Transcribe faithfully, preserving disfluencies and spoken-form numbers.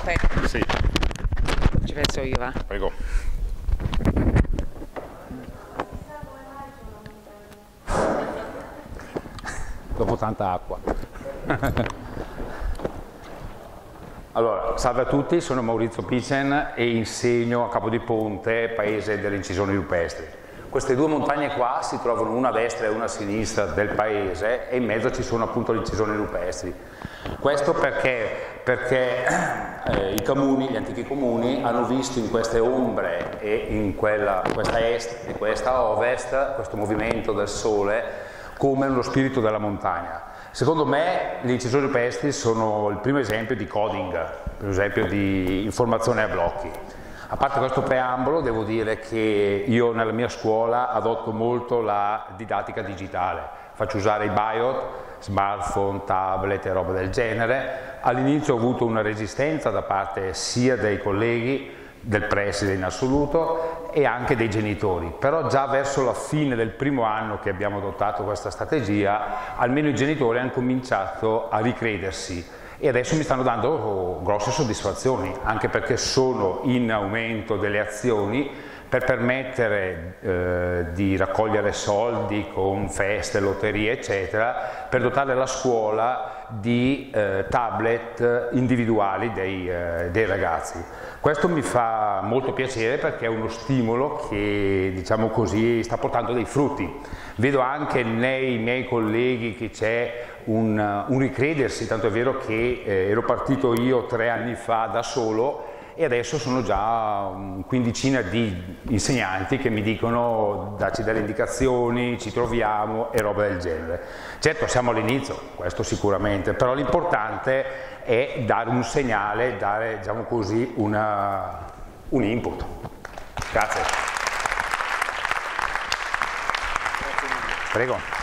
Aspetta. Sì. Ci penso io, va? Prego. Dopo tanta acqua. Allora, salve a tutti, sono Maurizio Picen e insegno a Capodiponte, paese delle incisioni rupestri. Queste due montagne qua si trovano una a destra e una a sinistra del paese e in mezzo ci sono appunto le incisioni rupestri. Questo perché, perché eh, i comuni, gli antichi comuni, hanno visto in queste ombre e in quella, questa est e questa ovest, questo movimento del sole come lo spirito della montagna. Secondo me le incisioni rupestri sono il primo esempio di coding, per esempio di informazione a blocchi. A parte questo preambolo, devo dire che io nella mia scuola adotto molto la didattica digitale. Faccio usare i biot, smartphone, tablet e roba del genere. All'inizio ho avuto una resistenza da parte sia dei colleghi, del preside in assoluto e anche dei genitori, però già verso la fine del primo anno che abbiamo adottato questa strategia, almeno i genitori hanno cominciato a ricredersi e adesso mi stanno dando grosse soddisfazioni, anche perché sono in aumento delle azioni per permettere eh, di raccogliere soldi con feste, lotterie eccetera, per dotare la scuola di eh, tablet individuali dei, eh, dei ragazzi. Questo mi fa molto piacere perché è uno stimolo che, diciamo così, sta portando dei frutti. Vedo anche nei miei colleghi che c'è un, un ricredersi, tanto è vero che eh, ero partito io tre anni fa da solo e adesso sono già una quindicina di insegnanti che mi dicono dacci delle indicazioni, ci troviamo e roba del genere. Certo siamo all'inizio, questo sicuramente, però l'importante è dare un segnale, dare diciamo così una, un input. Grazie. Prego.